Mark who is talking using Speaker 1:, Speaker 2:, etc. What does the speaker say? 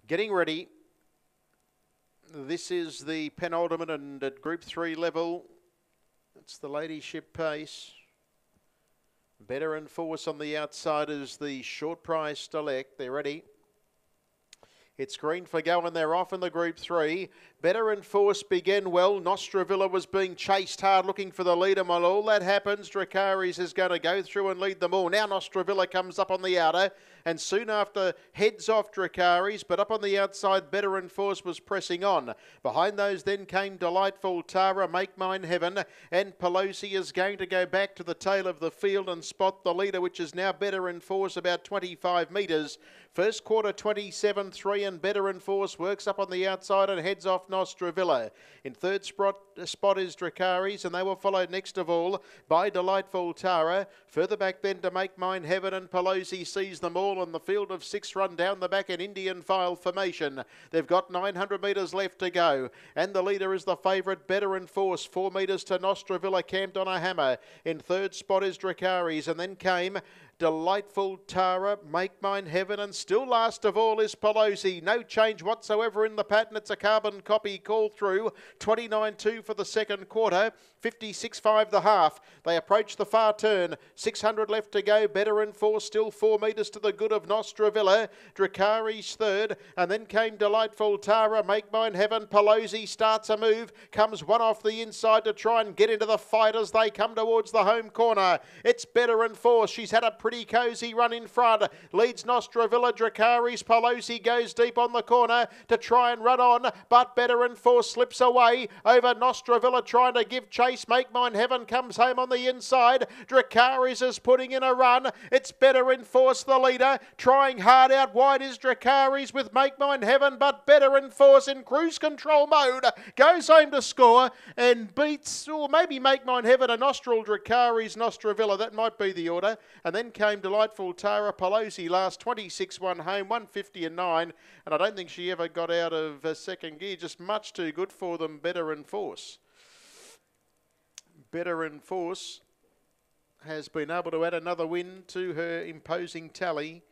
Speaker 1: Getting ready. This is the penultimate and at Group 3 level. It's the Ladyship Pace. Better in Force on the outside is the short price Elect. They're ready. It's green for go and they're off in the Group 3. Better in Force began well. Nostravilla was being chased hard looking for the leader. While all that happens, Dracaris is going to go through and lead them all. Now Nostravilla comes up on the outer and soon after heads off Dracaris, but up on the outside Better in Force was pressing on. Behind those then came Delightful Tara, Make Mine Heaven, and Pelosi is going to go back to the tail of the field and spot the leader, which is now Better in Force about 25 metres. First quarter 27.3 and Better in Force works up on the outside and heads off Nostravilla. In third spot is Dracaris, and they were followed next of all by Delightful Tara. Further back then to Make Mine Heaven, and Pelosi sees them all in the field of 6 run down the back in Indian file formation. They've got 900 metres left to go, and the leader is the favourite Better in Force, 4 metres to Nostravilla camped on a hammer. In third spot is Dracaris, and then came Delightful Tara, Make Mine Heaven, and still last of all is Pelosi. No change whatsoever in the pattern. It's a carbon copy call through. 29.2 for the second quarter, 56.5 the half. They approach the far turn. 600 left to go. Better in Force, still 4 metres to the good of Nostravilla. Dracaris third, and then came Delightful Tara, Make Mine Heaven. Pelosi starts a move, comes one off the inside to try and get into the fight as they come towards the home corner. It's Better in Force. She's had a pretty cosy run in front. Leads Nostravilla. Dracaris. Pelosi goes deep on the corner to try and run on, but Better in Force slips away over Nostravilla trying to give chase. Make Mine Heaven comes home on the inside. Dracaris is putting in a run. It's Better in Force, the leader. Trying hard out wide is Dracaris with Make Mine Heaven, but Better in Force in cruise control mode goes home to score and beats, or maybe Make Mine Heaven, a Nostril, Dracaris, Nostravilla. That might be the order. And then came Delightful Tara. Pelosi last 26-1 home, 150 and 9, and I don't think she ever got out of second gear. Just much too good for them. Better in Force. Better in Force has been able to add another win to her imposing tally.